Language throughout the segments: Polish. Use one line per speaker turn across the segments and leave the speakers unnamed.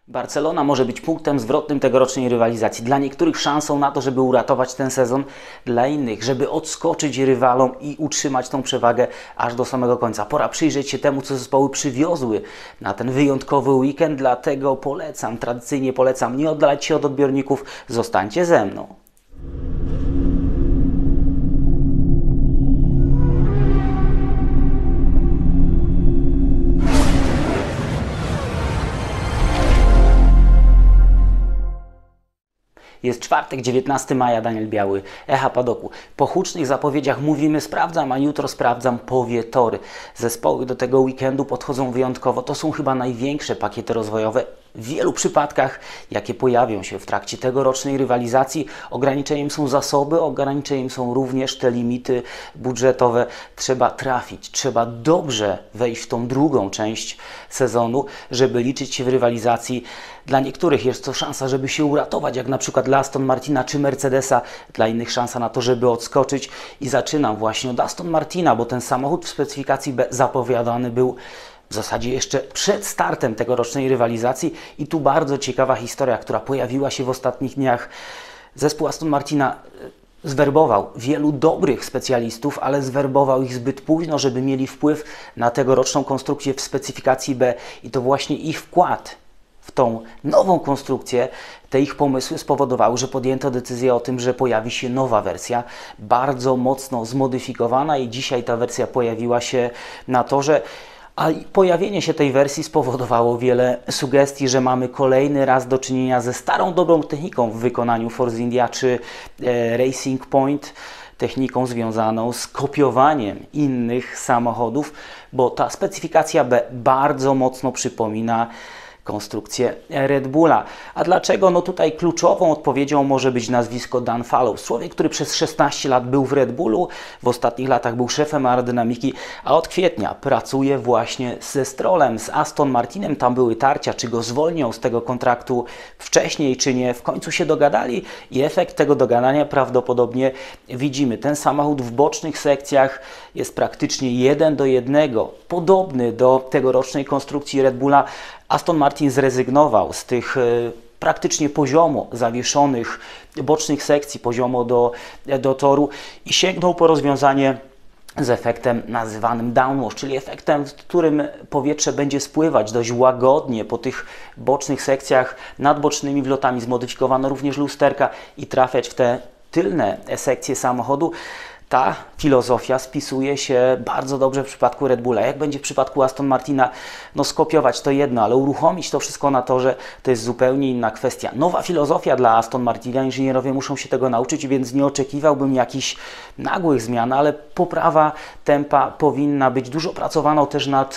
Barcelona może być punktem zwrotnym tegorocznej rywalizacji. Dla niektórych szansą na to, żeby uratować ten sezon, dla innych, żeby odskoczyć rywalom i utrzymać tą przewagę aż do samego końca. Pora przyjrzeć się temu, co zespoły przywiozły na ten wyjątkowy weekend, dlatego tradycyjnie polecam, nie oddalać się od odbiorników, zostańcie ze mną. Jest czwartek, 19 maja, Daniel Biały, Echa Padoku. Po hucznych zapowiedziach mówimy sprawdzam, a jutro sprawdzam, powie Tory. Zespoły do tego weekendu podchodzą wyjątkowo. To są chyba największe pakiety rozwojowe w wielu przypadkach, jakie pojawią się w trakcie tegorocznej rywalizacji. Ograniczeniem są zasoby, ograniczeniem są również te limity budżetowe. Trzeba trafić, trzeba dobrze wejść w tą drugą część sezonu, żeby liczyć się w rywalizacji. Dla niektórych jest to szansa, żeby się uratować, jak na przykład dla Aston Martina czy Mercedesa, dla innych szansa na to, żeby odskoczyć. I zaczynam właśnie od Aston Martina, bo ten samochód w specyfikacji B zapowiadany był w zasadzie jeszcze przed startem tegorocznej rywalizacji i tu bardzo ciekawa historia, która pojawiła się w ostatnich dniach. Zespół Aston Martina zwerbował wielu dobrych specjalistów, ale zwerbował ich zbyt późno, żeby mieli wpływ na tegoroczną konstrukcję w specyfikacji B i to właśnie ich wkład w tą nową konstrukcję, te ich pomysły spowodowały, że podjęto decyzję o tym, że pojawi się nowa wersja, bardzo mocno zmodyfikowana i dzisiaj ta wersja pojawiła się na torze. A pojawienie się tej wersji spowodowało wiele sugestii, że mamy kolejny raz do czynienia ze starą, dobrą techniką w wykonaniu Force India czy Racing Point, techniką związaną z kopiowaniem innych samochodów, bo ta specyfikacja B bardzo mocno przypomina konstrukcję Red Bulla. A dlaczego? No tutaj kluczową odpowiedzią może być nazwisko Dan Fallows. Człowiek, który przez 16 lat był w Red Bullu, w ostatnich latach był szefem aerodynamiki, a od kwietnia pracuje właśnie ze Strollem, z Aston Martinem. Tam były tarcia, czy go zwolnią z tego kontraktu wcześniej, czy nie. W końcu się dogadali i efekt tego dogadania prawdopodobnie widzimy. Ten samochód w bocznych sekcjach jest praktycznie 1:1, podobny do tegorocznej konstrukcji Red Bulla. Aston Martin zrezygnował z tych praktycznie poziomo zawieszonych bocznych sekcji, poziomo do toru i sięgnął po rozwiązanie z efektem nazywanym downwash, czyli efektem, w którym powietrze będzie spływać dość łagodnie po tych bocznych sekcjach, nad bocznymi wlotami. Zmodyfikowano również lusterka i trafiać w te tylne sekcje samochodu. Ta filozofia spisuje się bardzo dobrze w przypadku Red Bulla. Jak będzie w przypadku Aston Martina? No skopiować to jedno, ale uruchomić to wszystko na torze to jest zupełnie inna kwestia. Nowa filozofia dla Aston Martina, inżynierowie muszą się tego nauczyć, więc nie oczekiwałbym jakichś nagłych zmian, ale poprawa tempa powinna być. Dużo pracowano też nad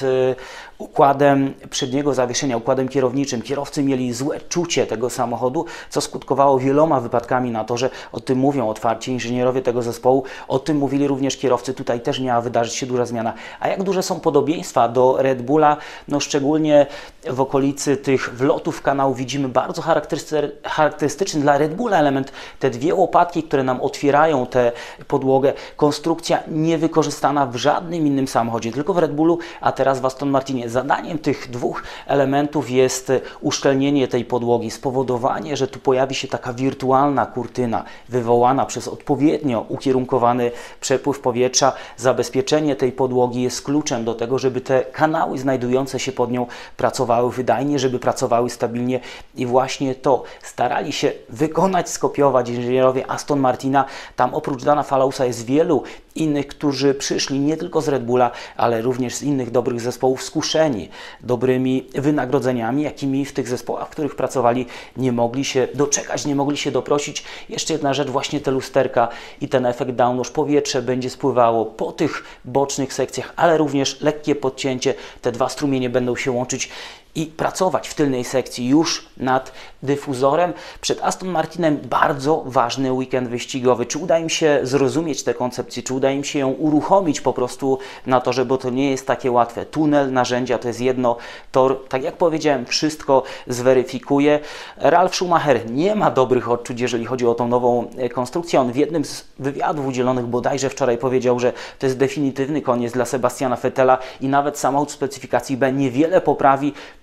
układem przedniego zawieszenia, układem kierowniczym. Kierowcy mieli złe czucie tego samochodu, co skutkowało wieloma wypadkami na torze. O tym mówią otwarcie inżynierowie tego zespołu, o tym mówili również kierowcy. Tutaj też miała wydarzyć się duża zmiana. A jak duże są podobieństwa do Red Bulla? No szczególnie w okolicy tych wlotów kanału widzimy bardzo charakterystyczny dla Red Bulla element. Te dwie łopatki, które nam otwierają tę podłogę. Konstrukcja niewykorzystana w żadnym innym samochodzie, tylko w Red Bullu, a teraz w Aston Martinie. Zadaniem tych dwóch elementów jest uszczelnienie tej podłogi, spowodowanie, że tu pojawi się taka wirtualna kurtyna wywołana przez odpowiednio ukierunkowany przepływ powietrza. Zabezpieczenie tej podłogi jest kluczem do tego, żeby te kanały znajdujące się pod nią pracowały wydajnie, żeby pracowały stabilnie i właśnie to starali się wykonać, skopiować inżynierowie Aston Martina. Tam oprócz Dana Fallowsa jest wielu innych, którzy przyszli nie tylko z Red Bulla, ale również z innych dobrych zespołów, skuszeni dobrymi wynagrodzeniami, jakimi w tych zespołach, w których pracowali, nie mogli się doczekać, nie mogli się doprosić. Jeszcze jedna rzecz, właśnie te lusterka i ten efekt downwash. Powietrze będzie spływało po tych bocznych sekcjach, ale również lekkie podcięcie. Te dwa strumienie będą się łączyć i pracować w tylnej sekcji już nad dyfuzorem. Przed Aston Martinem bardzo ważny weekend wyścigowy. Czy uda im się zrozumieć tę koncepcję, czy uda im się ją uruchomić po prostu na torze, bo to nie jest takie łatwe. Tunel, narzędzia to jest jedno, tor, tak jak powiedziałem, wszystko zweryfikuje. Ralf Schumacher nie ma dobrych odczuć, jeżeli chodzi o tą nową konstrukcję. On w jednym z wywiadów udzielonych bodajże wczoraj powiedział, że to jest definitywny koniec dla Sebastiana Vettela i nawet samochód w specyfikacji B niewiele poprawi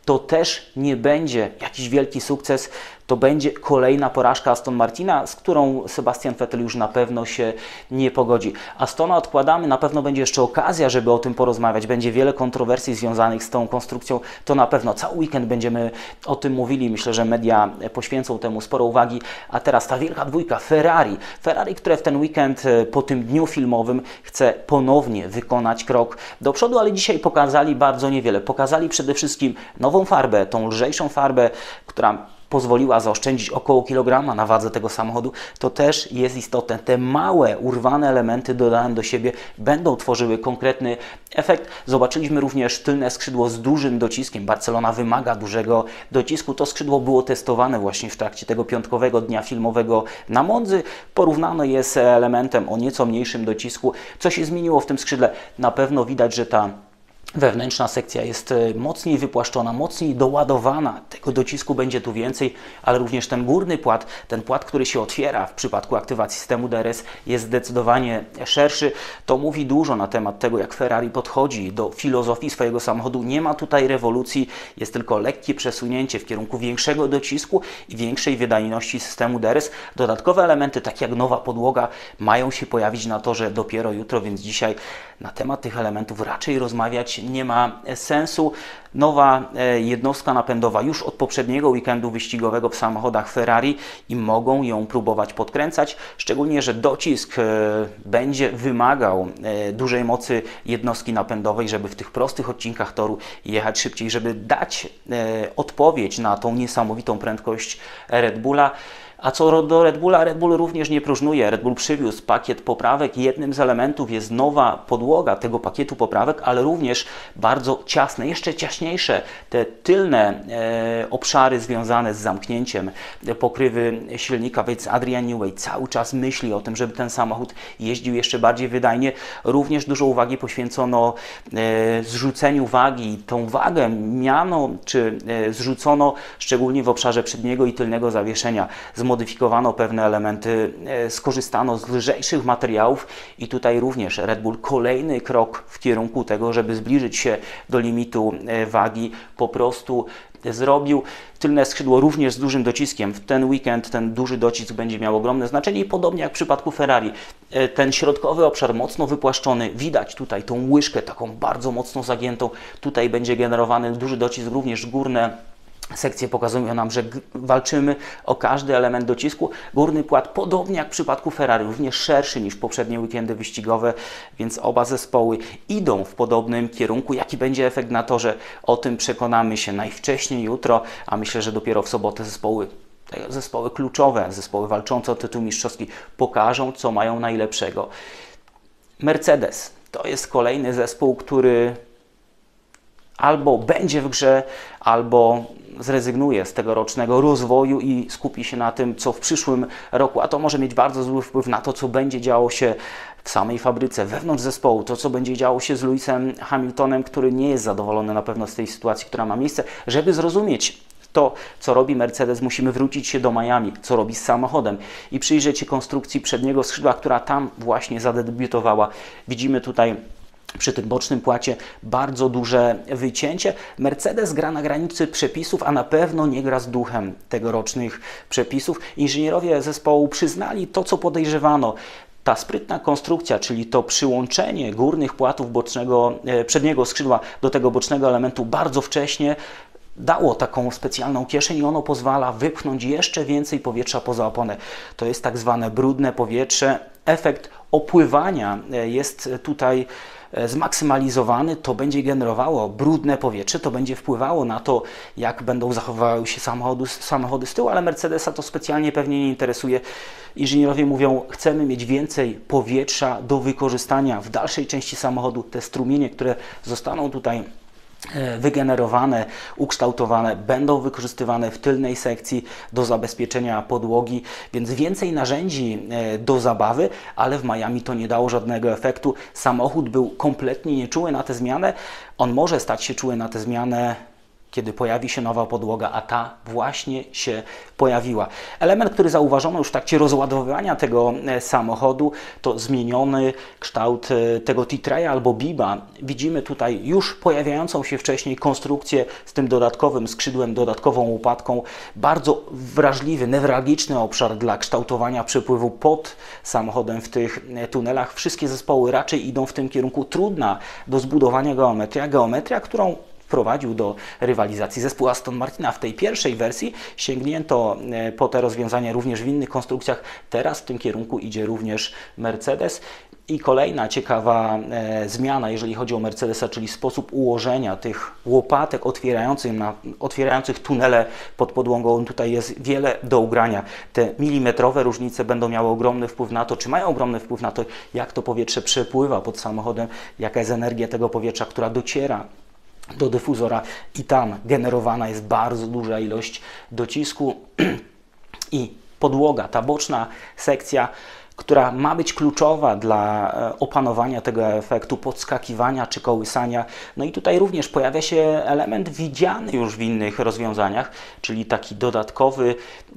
to też nie będzie jakiś wielki sukces, to będzie kolejna porażka Aston Martina, z którą Sebastian Vettel już na pewno się nie pogodzi. Astona odkładamy, na pewno będzie jeszcze okazja, żeby o tym porozmawiać. Będzie wiele kontrowersji związanych z tą konstrukcją, to na pewno cały weekend będziemy o tym mówili. Myślę, że media poświęcą temu sporo uwagi. A teraz ta wielka dwójka Ferrari. Ferrari, które w ten weekend po tym dniu filmowym chce ponownie wykonać krok do przodu, ale dzisiaj pokazali bardzo niewiele. Pokazali przede wszystkim nową farbę, tą lżejszą farbę, która pozwoliła zaoszczędzić około kilograma na wadze tego samochodu. To też jest istotne. Te małe, urwane elementy dodane do siebie będą tworzyły konkretny efekt. Zobaczyliśmy również tylne skrzydło z dużym dociskiem. Barcelona wymaga dużego docisku. To skrzydło było testowane właśnie w trakcie tego piątkowego dnia filmowego na Mondzy. Porównano je z elementem o nieco mniejszym docisku. Co się zmieniło w tym skrzydle? Na pewno widać, że ta wewnętrzna sekcja jest mocniej wypłaszczona, mocniej doładowana. Tego docisku będzie tu więcej, ale również ten górny płat, ten płat, który się otwiera w przypadku aktywacji systemu DRS, jest zdecydowanie szerszy. To mówi dużo na temat tego, jak Ferrari podchodzi do filozofii swojego samochodu. Nie ma tutaj rewolucji, jest tylko lekkie przesunięcie w kierunku większego docisku i większej wydajności systemu DRS. Dodatkowe elementy, takie jak nowa podłoga, mają się pojawić na torze dopiero jutro, więc dzisiaj na temat tych elementów raczej rozmawiać nie ma sensu. Nowa jednostka napędowa już od poprzedniego weekendu wyścigowego w samochodach Ferrari i mogą ją próbować podkręcać, szczególnie, że docisk będzie wymagał dużej mocy jednostki napędowej, żeby w tych prostych odcinkach toru jechać szybciej, żeby dać odpowiedź na tą niesamowitą prędkość Red Bulla. A co do Red Bulla, Red Bull również nie próżnuje. Red Bull przywiózł pakiet poprawek. Jednym z elementów jest nowa podłoga tego pakietu poprawek, ale również bardzo ciasne, jeszcze ciaśniejsze te tylne obszary związane z zamknięciem pokrywy silnika, więc Adrian Newey cały czas myśli o tym, żeby ten samochód jeździł jeszcze bardziej wydajnie. Również dużo uwagi poświęcono zrzuceniu wagi. Tą wagę miano czy zrzucono szczególnie w obszarze przedniego i tylnego zawieszenia. Zmodyfikowano pewne elementy, skorzystano z lżejszych materiałów i tutaj również Red Bull kolejny krok w kierunku tego, żeby zbliżyć się do limitu wagi, po prostu zrobił. Tylne skrzydło również z dużym dociskiem. W ten weekend ten duży docisk będzie miał ogromne znaczenie i podobnie jak w przypadku Ferrari. Ten środkowy obszar mocno wypłaszczony. Widać tutaj tą łyżkę taką bardzo mocno zagiętą. Tutaj będzie generowany duży docisk, również górne sekcje pokazują nam, że walczymy o każdy element docisku. Górny płat, podobnie jak w przypadku Ferrari, również szerszy niż poprzednie weekendy wyścigowe, więc oba zespoły idą w podobnym kierunku. Jaki będzie efekt na torze? O tym przekonamy się najwcześniej jutro, a myślę, że dopiero w sobotę zespoły kluczowe, zespoły walczące o tytuł mistrzowski pokażą, co mają najlepszego. Mercedes to jest kolejny zespół, który albo będzie w grze, albo zrezygnuje z tegorocznego rozwoju i skupi się na tym, co w przyszłym roku, a to może mieć bardzo zły wpływ na to, co będzie działo się w samej fabryce, wewnątrz zespołu, to, co będzie działo się z Lewisem Hamiltonem, który nie jest zadowolony na pewno z tej sytuacji, która ma miejsce. Żeby zrozumieć to, co robi Mercedes, musimy wrócić się do Miami, co robi z samochodem i przyjrzeć się konstrukcji przedniego skrzydła, która tam właśnie zadebiutowała. Widzimy tutaj przy tym bocznym płacie bardzo duże wycięcie. Mercedes gra na granicy przepisów, a na pewno nie gra z duchem tegorocznych przepisów. Inżynierowie zespołu przyznali to, co podejrzewano. Ta sprytna konstrukcja, czyli to przyłączenie górnych płatów przedniego skrzydła do tego bocznego elementu bardzo wcześnie dało taką specjalną kieszeń i ono pozwala wypchnąć jeszcze więcej powietrza poza oponę. To jest tak zwane brudne powietrze. Efekt opływania jest tutaj zmaksymalizowany, to będzie generowało brudne powietrze, to będzie wpływało na to, jak będą zachowywały się samochody z tyłu, ale Mercedesa to specjalnie pewnie nie interesuje. Inżynierowie mówią, chcemy mieć więcej powietrza do wykorzystania w dalszej części samochodu. Te strumienie, które zostaną tutaj wygenerowane, ukształtowane, będą wykorzystywane w tylnej sekcji do zabezpieczenia podłogi, więc więcej narzędzi do zabawy, ale w Miami to nie dało żadnego efektu. Samochód był kompletnie nieczuły na tę zmianę. On może stać się czuły na tę zmianę, kiedy pojawi się nowa podłoga, a ta właśnie się pojawiła. Element, który zauważono już w trakcie rozładowywania tego samochodu, to zmieniony kształt tego T-Treya albo biba. Widzimy tutaj już pojawiającą się wcześniej konstrukcję z tym dodatkowym skrzydłem, dodatkową łopatką. Bardzo wrażliwy, newralgiczny obszar dla kształtowania przepływu pod samochodem w tych tunelach. Wszystkie zespoły raczej idą w tym kierunku. Trudna do zbudowania geometria, którą wprowadził do rywalizacji zespół Aston Martina. W tej pierwszej wersji sięgnięto po te rozwiązania również w innych konstrukcjach. Teraz w tym kierunku idzie również Mercedes. I kolejna ciekawa zmiana, jeżeli chodzi o Mercedesa, czyli sposób ułożenia tych łopatek otwierających tunele pod podłogą. Tutaj jest wiele do ugrania. Te milimetrowe różnice będą miały ogromny wpływ na to, czy mają ogromny wpływ na to, jak to powietrze przepływa pod samochodem, jaka jest energia tego powietrza, która dociera do dyfuzora i tam generowana jest bardzo duża ilość docisku i podłoga, ta boczna sekcja, która ma być kluczowa dla opanowania tego efektu podskakiwania czy kołysania. No i tutaj również pojawia się element widziany już w innych rozwiązaniach, czyli taki dodatkowy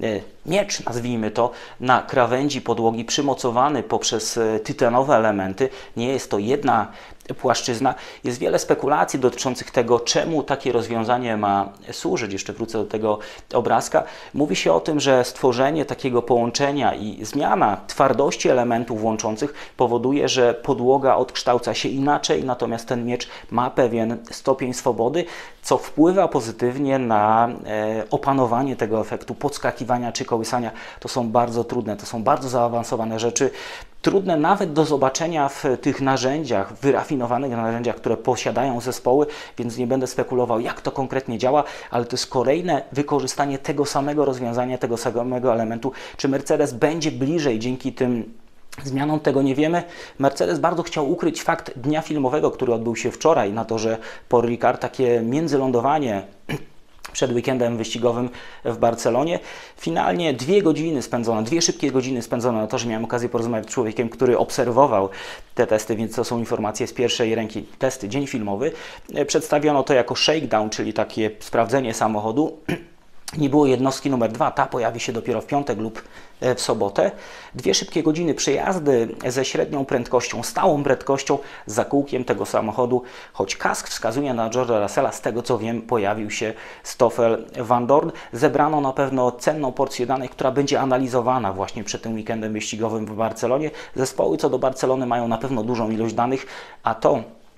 miecz, nazwijmy to, na krawędzi podłogi przymocowany poprzez tytanowe elementy. Nie jest to jedna płaszczyzna. Jest wiele spekulacji dotyczących tego, czemu takie rozwiązanie ma służyć. Jeszcze wrócę do tego obrazka. Mówi się o tym, że stworzenie takiego połączenia i zmiana twardości elementów łączących powoduje, że podłoga odkształca się inaczej, natomiast ten miecz ma pewien stopień swobody, co wpływa pozytywnie na opanowanie tego efektu podskakiwania czy kołysania. To są bardzo trudne, to są bardzo zaawansowane rzeczy. Trudne nawet do zobaczenia w tych narzędziach, wyrafinowanych narzędziach, które posiadają zespoły, więc nie będę spekulował, jak to konkretnie działa, ale to jest kolejne wykorzystanie tego samego rozwiązania, tego samego elementu. Czy Mercedes będzie bliżej dzięki tym zmianom, tego nie wiemy. Mercedes bardzo chciał ukryć fakt dnia filmowego, który odbył się wczoraj, na torze Paul Ricard, takie międzylądowanie przed weekendem wyścigowym w Barcelonie. Finalnie 2 godziny spędzone, 2 szybkie godziny spędzone na torze. Miałem okazję porozmawiać z człowiekiem, który obserwował te testy, więc to są informacje z pierwszej ręki. Testy, dzień filmowy. Przedstawiono to jako shakedown, czyli takie sprawdzenie samochodu. Nie było jednostki numer 2, ta pojawi się dopiero w piątek lub w sobotę. 2 szybkie godziny przejazdy ze średnią prędkością, stałą prędkością za kółkiem tego samochodu, choć kask wskazuje na George'a Russella, z tego co wiem pojawił się Stoffel Vandoorne. Zebrano na pewno cenną porcję danych, która będzie analizowana właśnie przed tym weekendem wyścigowym w Barcelonie. Zespoły co do Barcelony mają na pewno dużą ilość danych, a to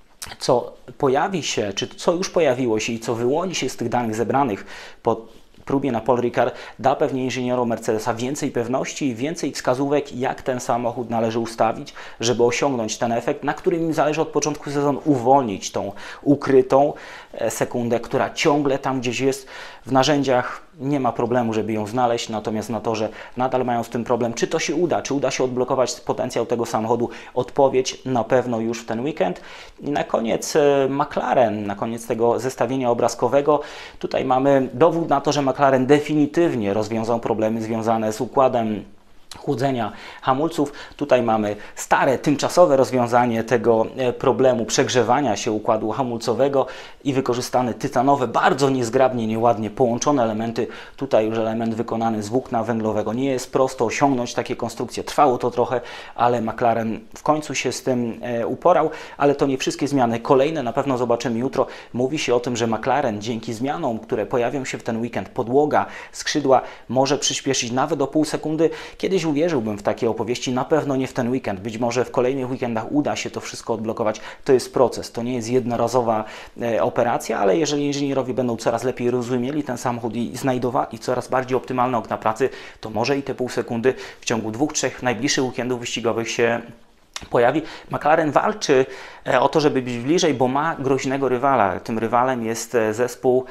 co pojawi się, czy co już pojawiło się i co wyłoni się z tych danych zebranych po próbie na Paul Ricard, da pewnie inżynierom Mercedesa więcej pewności i więcej wskazówek, jak ten samochód należy ustawić, żeby osiągnąć ten efekt, na którym im zależy od początku sezonu, uwolnić tą ukrytą sekundę, która ciągle tam gdzieś jest. W narzędziach nie ma problemu, żeby ją znaleźć, natomiast na torze nadal mają z tym problem. Czy to się uda? Czy uda się odblokować potencjał tego samochodu? Odpowiedź na pewno już w ten weekend. I na koniec McLaren, na koniec tego zestawienia obrazkowego. Tutaj mamy dowód na to, że McLaren definitywnie rozwiązał problemy związane z układem chłodzenia hamulców. Tutaj mamy stare, tymczasowe rozwiązanie tego problemu przegrzewania się układu hamulcowego i wykorzystane tytanowe, bardzo niezgrabnie, nieładnie połączone elementy. Tutaj już element wykonany z włókna węglowego. Nie jest prosto osiągnąć takie konstrukcje. Trwało to trochę, ale McLaren w końcu się z tym uporał, ale to nie wszystkie zmiany. Kolejne na pewno zobaczymy jutro. Mówi się o tym, że McLaren dzięki zmianom, które pojawią się w ten weekend, podłoga, skrzydła, może przyspieszyć nawet o pół sekundy. Kiedyś uwierzyłbym w takie opowieści, na pewno nie w ten weekend. Być może w kolejnych weekendach uda się to wszystko odblokować. To jest proces, to nie jest jednorazowa operacja, ale jeżeli inżynierowie będą coraz lepiej rozumieli ten samochód i znajdowali coraz bardziej optymalne okna pracy, to może i te pół sekundy w ciągu 2-3 najbliższych weekendów wyścigowych się pojawi. McLaren walczy o to, żeby być bliżej, bo ma groźnego rywala. Tym rywalem jest zespół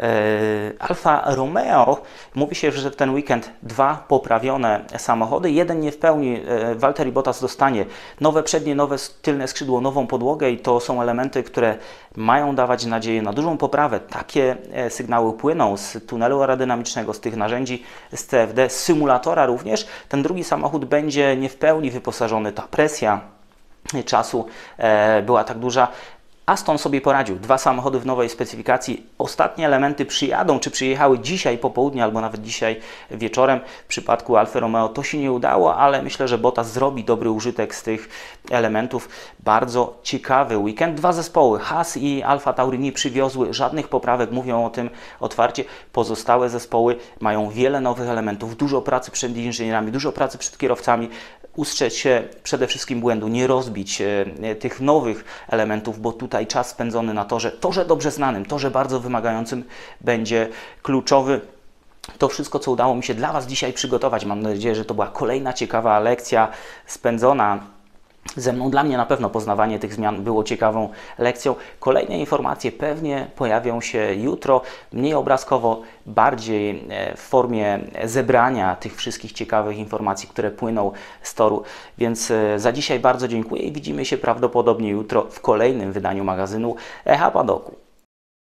Alfa Romeo. Mówi się, że w ten weekend 2 poprawione samochody. Jeden nie w pełni. Valtteri Bottas dostanie nowe przednie, nowe tylne skrzydło, nową podłogę i to są elementy, które mają dawać nadzieję na dużą poprawę. Takie sygnały płyną z tunelu aerodynamicznego, z tych narzędzi, z CFD, z symulatora również. Ten drugi samochód będzie nie w pełni wyposażony. Ta presja czasu była tak duża. Aston sobie poradził. 2 samochody w nowej specyfikacji. Ostatnie elementy przyjadą, czy przyjechały dzisiaj po południu, albo nawet dzisiaj wieczorem. W przypadku Alfa Romeo to się nie udało, ale myślę, że Bottas zrobi dobry użytek z tych elementów. Bardzo ciekawy weekend. 2 zespoły, Haas i Alfa Tauri, nie przywiozły żadnych poprawek, mówią o tym otwarcie. Pozostałe zespoły mają wiele nowych elementów, dużo pracy przed inżynierami, dużo pracy przed kierowcami. Ustrzec się przede wszystkim błędu, nie rozbić tych nowych elementów, bo tutaj czas spędzony na torze dobrze znanym, torze bardzo wymagającym będzie kluczowy. To wszystko, co udało mi się dla Was dzisiaj przygotować. Mam nadzieję, że to była kolejna ciekawa lekcja spędzona ze mną. Dla mnie na pewno poznawanie tych zmian było ciekawą lekcją. Kolejne informacje pewnie pojawią się jutro, mniej obrazkowo, bardziej w formie zebrania tych wszystkich ciekawych informacji, które płyną z toru. Więc za dzisiaj bardzo dziękuję i widzimy się prawdopodobnie jutro w kolejnym wydaniu magazynu Echa Padoku.